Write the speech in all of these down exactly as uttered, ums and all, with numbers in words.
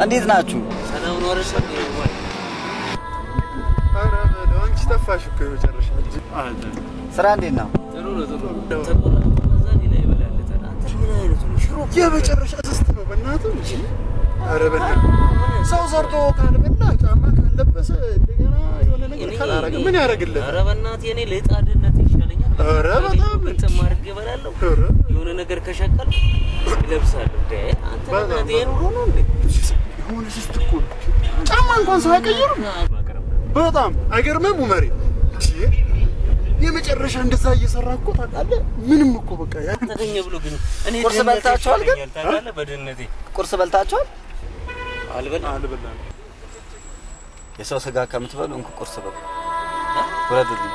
እንዴት ናችሁ? ሰላም ነው አይደል? አረ አንቺ ተፋሽ እኮ መጨረሻ እንጂ አለ ስራ እንዴት ነው? ጥሩ ነው ጥሩ ነው ተቆራ ከዛ ሌላ ይበላል አንተ ምን አይነት ነው ሽሮ የመጨረሻ ተስት ነው በእናትህ እንጂ አረ በእናትህ ሰው ዘርቶ ካልበላ ጫማ ካልለበሰ እንደገና የሆነ ነገር ካላረገ ምን ያረግልህ? አረ በእናትህ የኔ ለጣድነት ይሻለኛል። አረ በጣም ተማርክ ይበላል የሆነ ነገር ከሸቀል ይለብሳል እንዴ አንተ በእናትህ የኑሮ ነው እንዴ? የሆነ ስስት እኮ ጫማ እንኳን ሳይቀይሩ በጣም አይገርምም ኡመሬ? የመጨረሻ እንደዛ እየሰራ እኮ ታውቃለህ ምንም እኮ በቃ ያ ተገኘ ብሎ ግን እኔ ቁርስ በልታችኋል ግን ታውቃለህ በደነቴ ቁርስ በልታችኋል? አልበላ አልበላ የሰው ስጋ ከምትበሉ እንኩ ቁርስ በሉ ወረድልኝ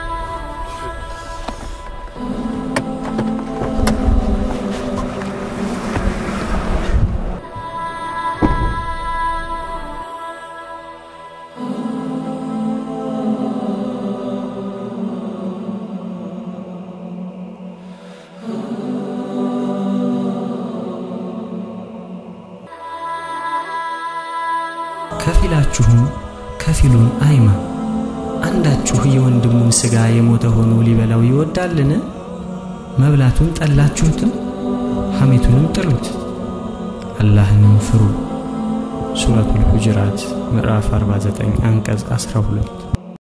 ከፊላችሁም ከፊሉን አይማ አንዳችሁ የወንድሙን ስጋ የሞተ ሆኖ ሊበላው ይወዳልን? መብላቱን ጠላችሁትም ሐሜቱንም ጥሉት አላህንም ፍሩ ሱረቱል ሁጅራት ምዕራፍ አርባ ዘጠኝ አንቀጽ አስራ ሁለት